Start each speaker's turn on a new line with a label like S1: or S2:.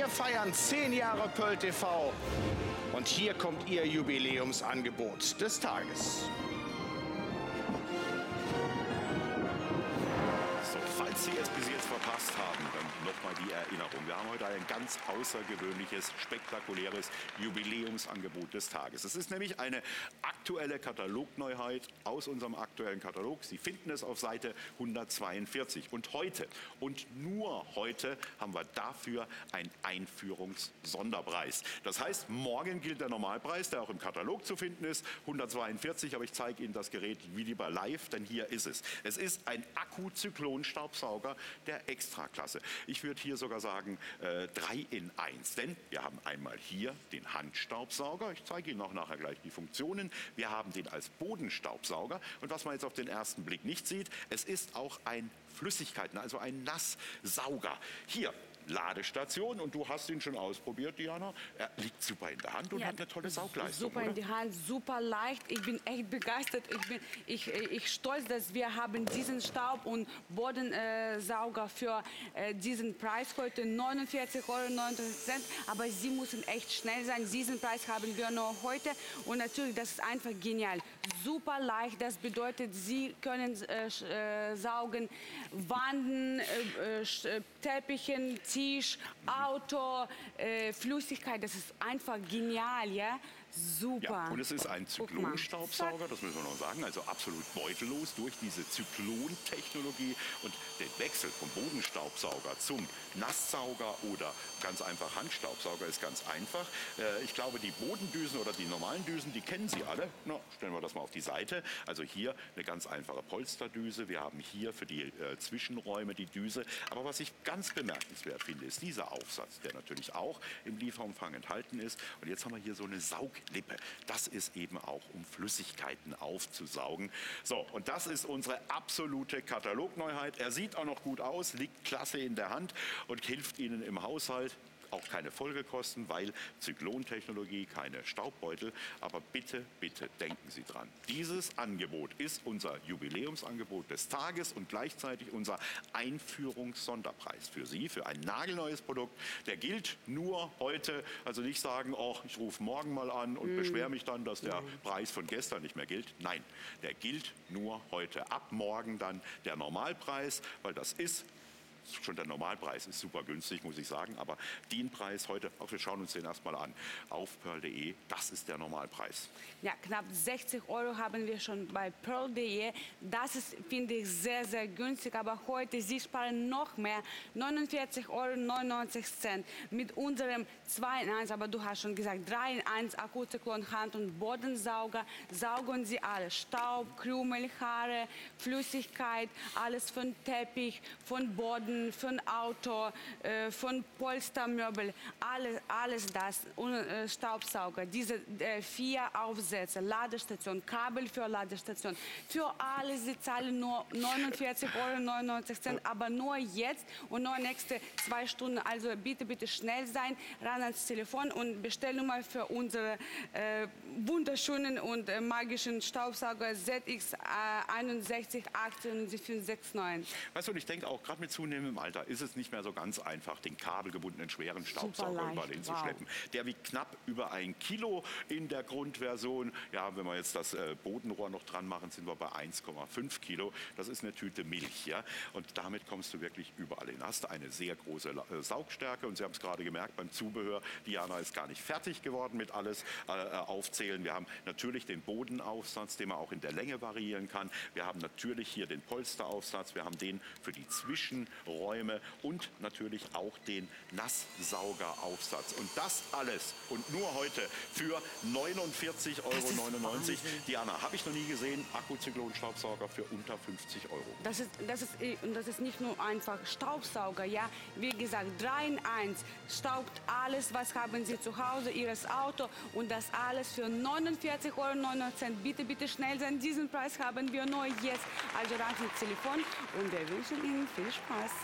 S1: Wir feiern 10 Jahre Pearl TV. Und hier kommt Ihr Jubiläumsangebot des Tages.
S2: So, falls Sie es bis jetzt verpasst haben, dann nochmal die Erinnerung. Wir haben heute ein ganz außergewöhnliches, spektakuläres Jubiläumsangebot des Tages. Es ist nämlich eine aktuelle Katalogneuheit aus unserem aktuellen Katalog. Sie finden es auf Seite 142. Und heute und nur heute haben wir dafür einen Einführungssonderpreis. Das heißt, morgen gilt der Normalpreis, der auch im Katalog zu finden ist, 142. Aber ich zeige Ihnen das Gerät wie lieber live, denn hier ist es. Es ist ein Akku-Zyklon-Staubsauger der Extraklasse. Ich würde hier sogar sagen 3 in 1, denn wir haben einmal hier den Handstaubsauger. Ich zeige Ihnen auch nachher gleich die Funktionen. Wir haben den als Bodenstaubsauger und was man jetzt auf den ersten Blick nicht sieht, es ist auch ein Flüssigkeiten, also ein Nasssauger. Hier Ladestation und du hast ihn schon ausprobiert, Diana. Er liegt super in der Hand und hat eine tolle Saugleistung.
S3: Super in die Hand, super leicht. Ich bin echt begeistert. Ich stolz, dass wir haben diesen Staub- und Bodensauger für diesen Preis heute 49,99 €. Aber Sie müssen echt schnell sein. Diesen Preis haben wir nur heute und natürlich, das ist einfach genial. Super leicht, das bedeutet, Sie können saugen Wanden, Teppichen, Tisch, Auto, Flüssigkeit, das ist einfach genial, ja? Super.
S2: Ja, und es ist ein Zyklonstaubsauger, das müssen wir noch sagen, also absolut beutellos durch diese Zyklon-Technologie. Und der Wechsel vom Bodenstaubsauger zum Nasssauger oder ganz einfach Handstaubsauger ist ganz einfach. Ich glaube, die Bodendüsen oder die normalen Düsen, die kennen Sie alle. Na, stellen wir das mal auf die Seite. Also hier eine ganz einfache Polsterdüse. Wir haben hier für die Zwischenräume die Düse. Aber was ich ganz bemerkenswert finde, ist dieser Aufsatz, der natürlich auch im Lieferumfang enthalten ist. Und jetzt haben wir hier so eine Sauglippe. Das ist eben auch, um Flüssigkeiten aufzusaugen. So, und das ist unsere absolute Katalogneuheit. Er sieht auch noch gut aus, liegt klasse in der Hand und hilft Ihnen im Haushalt. Auch keine Folgekosten, weil Zyklontechnologie, keine Staubbeutel. Aber bitte, bitte denken Sie dran. Dieses Angebot ist unser Jubiläumsangebot des Tages und gleichzeitig unser Einführungssonderpreis für Sie, für ein nagelneues Produkt. Der gilt nur heute. Also nicht sagen, oh, ich rufe morgen mal an und beschwere mich dann, dass der Preis von gestern nicht mehr gilt. Nein, der gilt nur heute. Ab morgen dann der Normalpreis, weil das ist schon der Normalpreis ist super günstig, muss ich sagen, aber den Preis heute, auch wir schauen uns den erstmal an, auf pearl.de, das ist der Normalpreis.
S3: Ja, knapp 60 € haben wir schon bei pearl.de. Das ist, finde ich, sehr, sehr günstig, aber heute, Sie sparen noch mehr, 49,99 € mit unserem 2 in 1, aber du hast schon gesagt, 3 in 1 Akku-Zyklon Hand- und Bodensauger, saugen Sie alles, Staub, Krümel, Haare, Flüssigkeit, alles von Teppich, von Boden, von Auto, von Polstermöbel, alles das. Und Staubsauger, diese 4 Aufsätze, Ladestation, Kabel für Ladestation, für alles, Sie zahlen nur 49,99 €, aber nur jetzt und nur nächste 2 Stunden. Also bitte, bitte schnell sein, ran ans Telefon und Bestellnummer für unsere wunderschönen und magischen Staubsauger ZX 61
S2: Weißt du, und ich denke auch, gerade mit zunehmendem Alter ist es nicht mehr so ganz einfach, den kabelgebundenen schweren Staubsauger überall hinzuschleppen. Wow. Der wiegt knapp über 1 Kilo in der Grundversion. Ja, wenn wir jetzt das Bodenrohr noch dran machen, sind wir bei 1,5 Kilo. Das ist eine Tüte Milch, ja. Und damit kommst du wirklich überall hin. Hast eine sehr große Saugstärke und Sie haben es gerade gemerkt beim Zubehör. Diana ist gar nicht fertig geworden mit alles aufzählen. Wir haben natürlich den Bodenaufsatz, den man auch in der Länge variieren kann. Wir haben natürlich hier den Polsteraufsatz. Wir haben den für die Zwischenräume und natürlich auch den Nasssaugeraufsatz. Und das alles und nur heute für 49,99 €. Diana, habe ich noch nie gesehen, Akku-Zyklon-Staubsauger für unter 50 €.
S3: Das ist nicht nur einfach Staubsauger, ja. Wie gesagt, 3 in 1, staubt alles, was haben Sie zu Hause, Ihres Auto und das alles für 49,99 €. Bitte, bitte schnell sein, diesen Preis haben wir nur jetzt. Also ran ins Telefon und wir wünschen Ihnen viel Spaß.